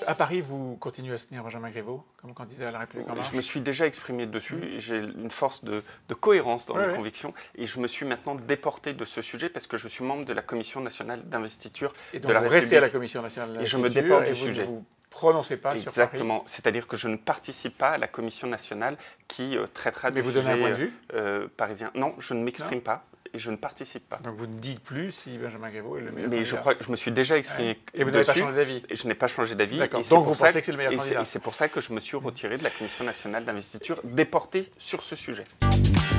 À Paris, vous continuez à soutenir Benjamin Griveaux comme candidat à La République en marche? Je me suis déjà exprimé dessus. J'ai une force de cohérence dans mes convictions. Et je me suis maintenant déporté de ce sujet parce que je suis membre de la Commission nationale d'investiture de la République. Vous restez à la Commission nationale d'investiture et je me déporte du sujet. Vous ne vous prononcez pas sur Paris. Exactement. C'est-à-dire que je ne participe pas à la Commission nationale qui traitera des sujets vous donnez un point de vue parisiens. Non, je ne m'exprime pas. Et je ne participe pas. Donc vous ne dites plus si Benjamin Griveaux est le meilleur candidat. Mais je crois que je me suis déjà exprimé Et vous n'avez pas changé d'avis? Et je n'ai pas changé d'avis. D'accord. Donc vous pensez que c'est le meilleur candidat? Et c'est pour ça que je me suis retiré de la Commission nationale d'investiture, déporté sur ce sujet.